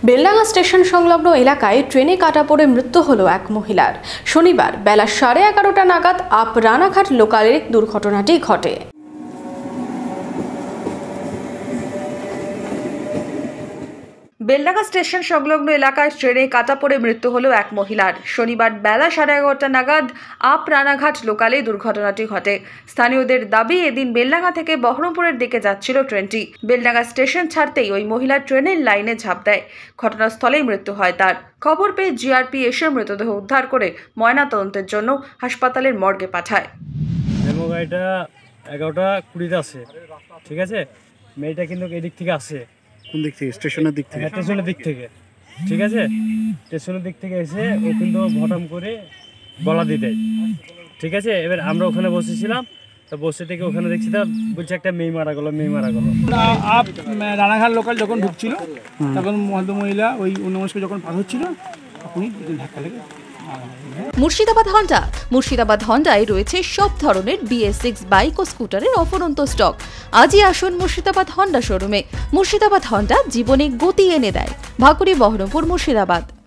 Beldanga station সংলগ্ন এলাকায় ট্রেনে কাটা পড়ে মৃত্যু হলো এক মহিলার। শনিবার বেলা 11:30 নাগাদ আপ রানাঘাট লোকালে দুর্ঘটনাটি ঘটে। বেলডাঙ্গা স্টেশন সংলগ্ন এলাকায় ট্রেনে কাটা পড়ে মৃত্যু হলো এক মহিলার। শনিবার বেলা 11:30 নাগাদ আপ রানাঘাট লোকালে দুর্ঘটনাটি ঘটে। স্থানীয়দের দাবি, এদিন বেলডাঙ্গা থেকে বহরমপুরের দিকে যাচ্ছিল ট্রেনটি। বেলডাঙ্গা স্টেশন ছাড়তেই ওই মহিলা ট্রেনের লাইনে ঝাঁপ দেয়। ঘটনাস্থলেই মৃত্যু হয় তার। খবর পেয়ে জিআরপি এসে মৃতদেহ উদ্ধার করে ময়নাতদন্তের জন্য হাসপাতালের মর্গে পাঠায়। গাড়িটা 11:20 আছে, ঠিক আছে। মেয়েটা কিন্তু এদিক থেকে আসে। কোন দিক থেকে? স্টেশনের দিক থেকে? স্টেশনের দিক থেকে, ঠিক আছে। স্টেশনের দিক থেকে এসে ও কিন্তু ভটাম করে গলা দিয়ে দেয়, ঠিক আছে। এবার আমরা ওখানে বসেছিলাম, তো বসে থেকে ওখানে দেখছি তা বলছে একটা মেয়ে মারা গেল। আপ রানাঘাট লোকাল যখন ঢুকছিল তখন মহিলা ওই অন্যমনস্ক যখন পার হচ্ছিল তখনই ধাক্কা লেগে। মুর্শিদাবাদ হন্ডায় রয়েছে সব ধরনের BS6 বাইক ও স্কুটারের অফুরন্ত স্টক। আজই আসুন মুর্শিদাবাদ হন্ডা শোরুমে। মুর্শিদাবাদ হন্ডা জীবনে গতি এনে দেয়। ভাকুড়ি, বহরমপুর, মুর্শিদাবাদ।